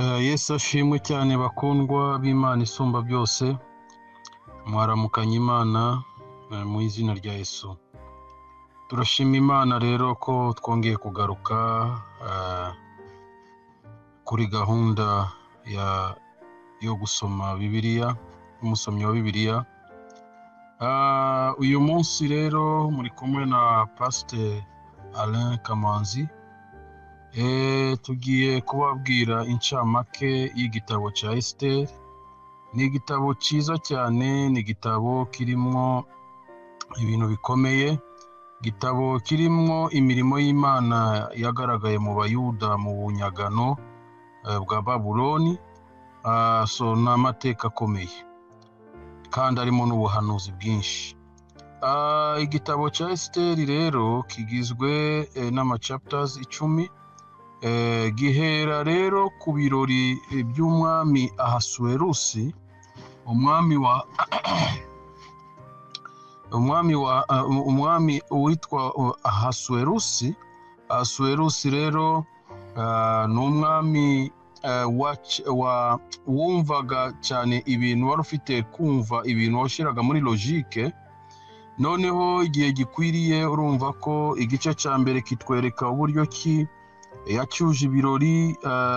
Yesu ashimwe cyane bakundwa b'Imana isumba byose, mwaramukanye Imana mu izina rya Yesu. Turashima Imana rero ko twongeye kugaruka kuri gahunda yo gusoma Bibiliya, umusomyi wa Bibiliya. Uyu munsi rero muri kumwe na Pasteur Alain Kamanzi. Tugiye kubabwira incamake y'igitabo cya Esther. Ni igitabo cyiza cyane, ni igitabo kirimo ibintu bikomeye, igitabo kirimo imirimo y'Imana yagaragaye mu Bayuda mu bunyagano bwa Babuloni. Ni amateka akomeye kandi harimo n'ubuhanuzi bwinshi. Igitabo cya Esther rero kigizwe n'amachapters 10. Gihera rero ku birori by'umwami Ahasuwerusi, umwami witwa Ahasuwerusi. Ahasuwerusi rero ni umwami wumvaga cyane ibintu, wari ufite kumva ibintu washyiraga muri logique. Noneho igihe gikwiriye urumva ko igice cya mbere kitwereka uburyo ki yacyuje ibirori,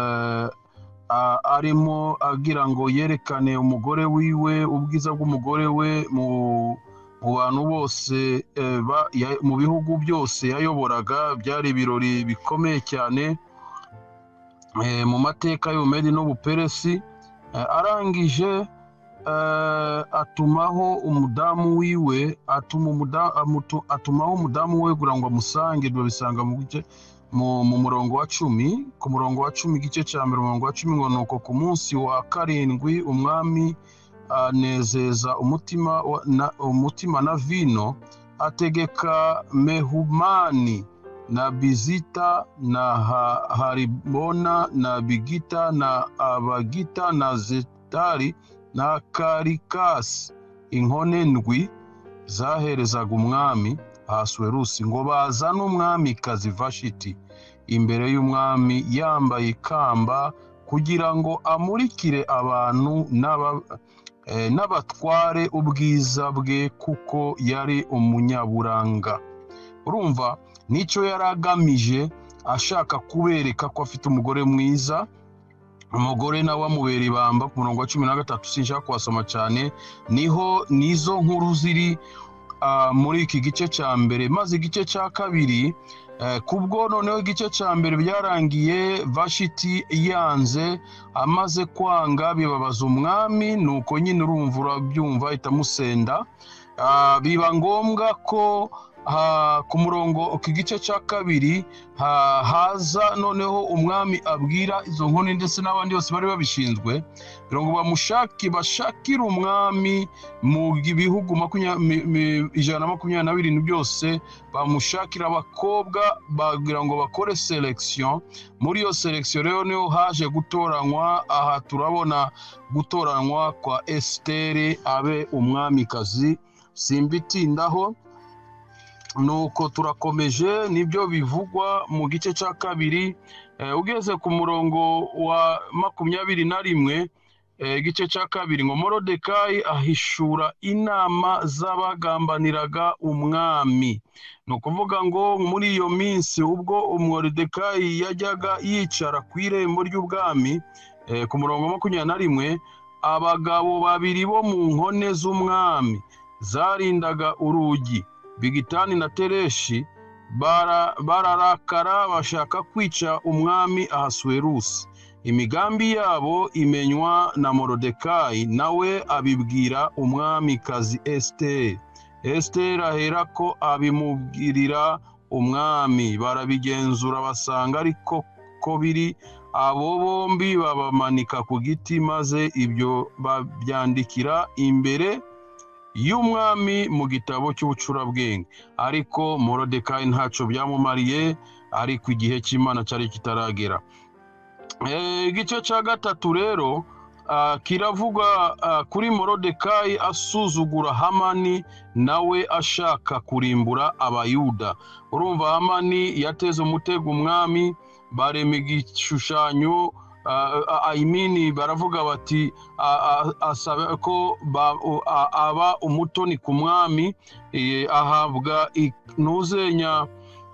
arimo agira ngo yerekane umugore wiwe, ubwiza bw'umugore we mu bantu bose, mu bihugu byose yayoboraga. Byari ibirori bikomeye cyane mu mateka y'Ubumedi n'Ubuperesi. Arangije atumaho umudamu wiwe, atumaho umudamu we kugira ngo amusange. Babisanga mu murongo wa 10, ku murongo wa 10 igice cya mbere umurongo wa 10, ngo nuko ku munsi wa 7 umwami anezeza umutima na vino, ategeka Mehumani na Bizita na Haribona na Bigita na Abagita na Zetari na Karikasi, inkone ndwi zaherezaga umwami Ahasuwerusi, ngo bazane umwamikazi Vashiti imbere y'umwami yambaye ikamba, kugira ngo amurikire abantu n'abatware ubwiza bwe, kuko yari umunyaburanga. Urumva nicyo yari agamije, ashaka kubereka ko afite umugore mwiza. Umugore nawe amubera ibamba. Ku murongo wa 13 sinshaka kuhasoma cyane, nizo nkuru ziri muri iki gice cya mbere. Maze igice cya kabiri, kubwo noneho igice cya mbere byarangiye Vashiti yanze, amaze kwanga bibabaza umwami, nuko nyine urumva urabyumva itamusenda. Biba ngombwa ko ku murongo ku gice cya kabiri haza noneho umwami abwira izo nkone ndetse n'abandi bose bari babishinzwe, ngo bashakire umwami mu bihugu 127 byose, bamushakira abakobwa bagira ngo bakore selection. Muri iyo selection rero niho haje gutoranywa. Aha turabona gutoranywa kwa Esther abe umwamikazi. Simbitindaho, nuko turakomeje. Nibyo bivugwa mu gice cya kabiri. Ugeze ku murongo wa 21, igice cya kabiri, ngo Morodekayi ahishura inama z'abagambaniraga umwami. Ni ukuvuga ngo muri iyo minsi ubwo Morodekayi yajyaga yicara ku irembo ry'ubwami, ku murongo wa 21, abagabo babiri bo mu nkone z'umwami zarindaga urugi, Bigitani na Tereshi, bararakara bashaka kwica umwami Ahasuwerusi. Imigambi yabo imenywa na Morodekayi, nawe abibwira umwamikazi Esther. Esther aherako abimubwirira umwami. Barabigenzura basanga ariko ko biri. Abo bombi babamanika ku giti, maze ibyo babyandikira imbere y'umwami mu gitabo cy'ubucurabwenge. Ariko Morodekayi ntacyo byamumariye, ariko igihe cy'Imana cyari kitaragera. Igice cya gatatu rero kiravuga kuri Morodekayi asuzugura Hamani, nawe ashaka kurimbura Abayuda. Urumva Hamani yateze umutego umwami, barema igishushanyo ayimini baravuga bati asaba ko aba umutoni ku mwami, ahabwa ntuzenya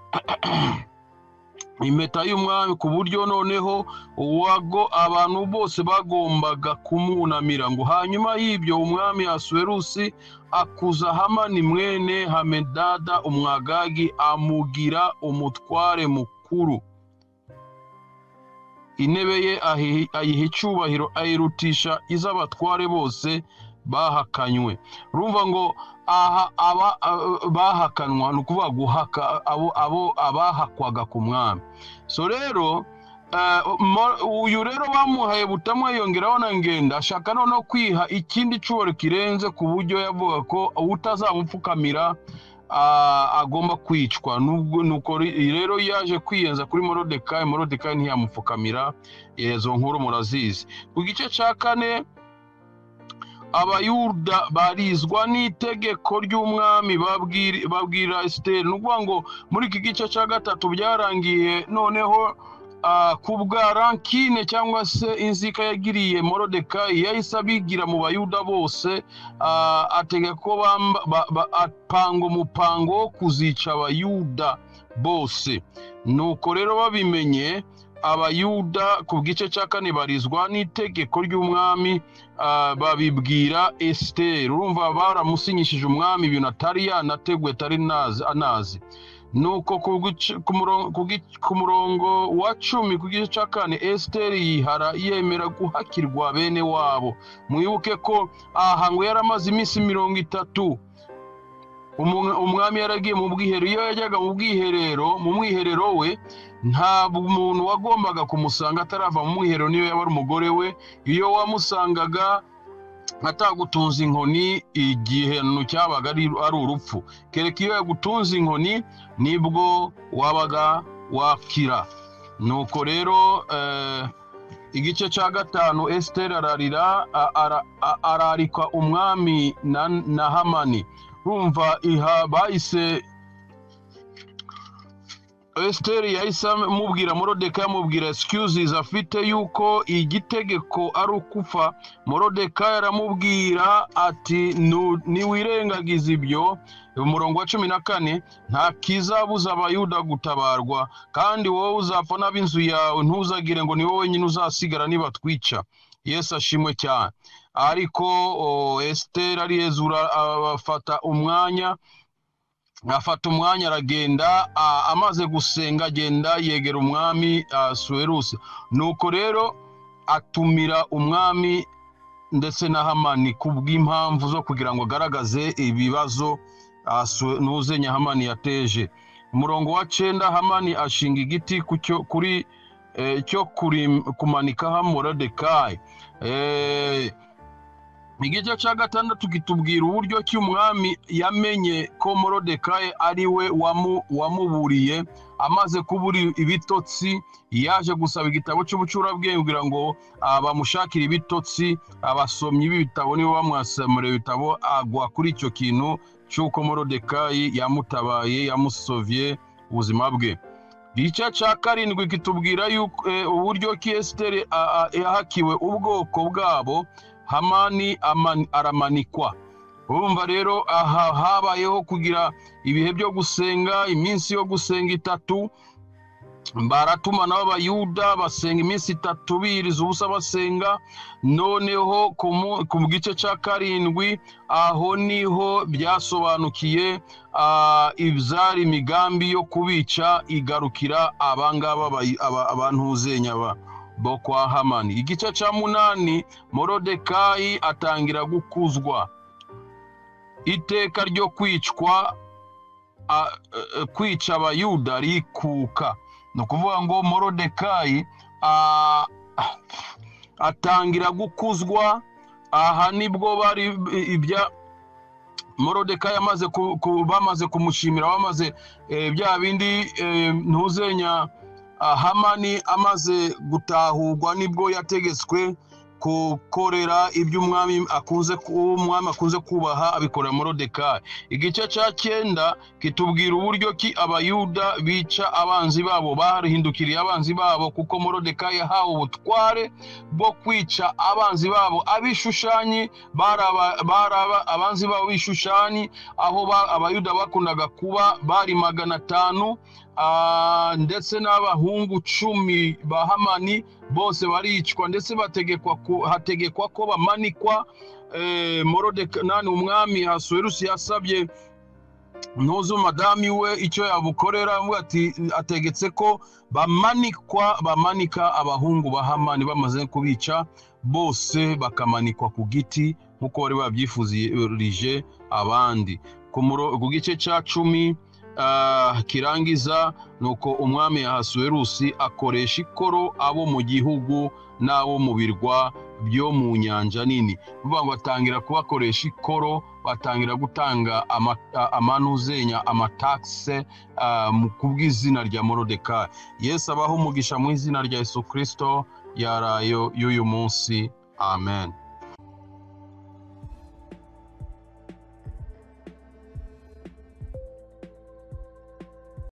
impeta y'umwami, ku buryo noneho abantu bose bagombaga kumunamira. Ngo hanyuma y'ibyo umwami Asuwerusi akuza Hamani mwene Hamedada Umwagagi, amugira umutware mukuru. Intebe ye ayiha icyubahiro, ayirutisha iz'abatware bose bahakanywe. Urumva ngo bahakanwa ni ukuvuga guhaka abo abahakwaga ku mwami. So rero uyu rero bamuhaye butamwa, yongeraho na ngenda, ashaka noneho kwiha ikindi cyubahiro kirenze, ku buryo yavuga ko utazamupfukamira agomba kwicwa. Nuko rero yaje kwiyenza kuri Morodekayi. Morodekayi ntiyamupfukamira. Izo nkuru murazizi. Ku gice cya 4 Abayuda barizwa n'itegeko ry'umwami babwira Esiteri. Ni ukuvuga ngo muri iki gice cya 3 byarangiye noneho kubwa rankine cyangwa se inzika yagiriye Morodekayi, yahise abigira mu Bayuda bose, ategeka ko apanga umupango wo kuzica Abayuda bose. Nuko rero babimenye, Abayuda ku gice cya 4 barizwa n'itegeko ry'umwami, babibwira Esiteri. Urumva baramusinyishije umwami ibintu atari yanateguye, atari anazi. Nuko ku murongo wa 10 ku gice cya 4 Esiteri yihara yemera guhakirwa bene wabo. Mwibuke ko ngo yaramaze iminsi 30 umwami yaragiye mu bwiherero. Iyo yajyaga mu bwiherero, mu mwiherero we, nta muntu wagombaga kumusanga atarava mu mwiherero, niyo yaba ari umugore we. Iyo wamusangaga atagutunze inkoni, igihano cyabaga ari urupfu. Kereka iyo yagutunze inkoni nibwo wabaga wakira. Nuko rero igice cya 5 Esiteri ararika umwami na Hamani. Urumva bahise Esiteri yahise amubwira Morodekayi, amubwira excuses afite yuko igitegeko ari ukufa. Morodekayi aramubwira ati niwirengagiza ibyo. Umurongo wa 14, nta kizabuza Abayuda gutabarwa, kandi wowe uzapfa n'ab'inzu yawe, ntuzagire ngo ni wowe wenyine uzasigara nibatwica. Yesu ashimwe cyane. Ariko Esiteri ariyezura, afata umwanya aragenda, amaze gusenga agenda yegera umwami Asuwerusi. Nuko rero atumira umwami ndetse na Hamani kubw'impamvu zo kugira ngo agaragaze ibibazo ntuzenya Hamani yateje. Umurongo wa 9 Hamani ashinga igiti cyo kumanikaho Morodekayi. Igice cya 6 kitubwira uburyo ki umwami yamenye ko Morodekayi ari we wamuburiye. Amaze kubura ibitotsi, yaje gusaba igitabo cy'ubucurabwenge kugira ngo bamushakire ibitotsi. Abasomyi b'ibitabo nibo bamwasamura ibitabo, agwa kuri icyo kintu cy'uko Morodekayi yamutabaye, yamusovye ubuzima bwe. Igice cya 7 kitubwira uburyo ki Esiteri yahakiwe ubwoko bwabo. Hamani aramanikwa. Urumva rero habayeho kugira ibihe byo gusenga, iminsi yo gusenga 3. Baratuma n'Abayuda basenga iminsi 3 biriza ubusa basenga. Noneho ku gice cya 7 aho niho byasobanukiye ibyari imigambi yo kubica igarukira abangaba abantuzenya bo kwa Hamani. Igice cya 8 Morodekayi atangira gukuzwa. Iteka ryo kwica Abayuda rikuka. No kuvuga ngo Morodekayi atangira gukuzwa. Aha nibwo bari ibya Morodekayi bamaze kumushimira, bamaze bya bindi ntuzenya Hamani amaze gutahurwa, nibwo yategetswe gukorera ibyo umwami akunze kubaha abikorera Moridekayi. Igice cya 9 kitubwira uburyo ki abayuda bica abanzi babo, bahindukiriye abanzi babo, kuko Moridekayi yahawe ubutware bwo kwica abanzi babo. Abishushanyi baraba abanzi babo bishushanyi, aho abayuda bakundaga kuba bari 500, ndetse n'abahungu 10 ba Hamani bose baricwa, ndetse hategekwa ko bamanikwa. Moridekayi umwami Ahasuwerusi yasabye ntuzu madami we icyo yabukorera, ati ategetse ko bamanika abahungu ba Hamani, bamaze kubica bose bakamanikwa ku giti nkuko bari babyifuzirije abandi. Ku gice cya 10 kirangiza nuko umwami Ahasuwerusi akoresha ikoro abo mu gihugu n'abo mu birwa byo mu nyanja nini. Bivuga ngo batangira kubakoresha ikoro, batangira gutanga amanuzenya, amataxe ku bw'izina rya Moridekayi. Yesu abaho umugisha mu izina rya Yesu Kristo yarayo y'uyu munsi. Amen.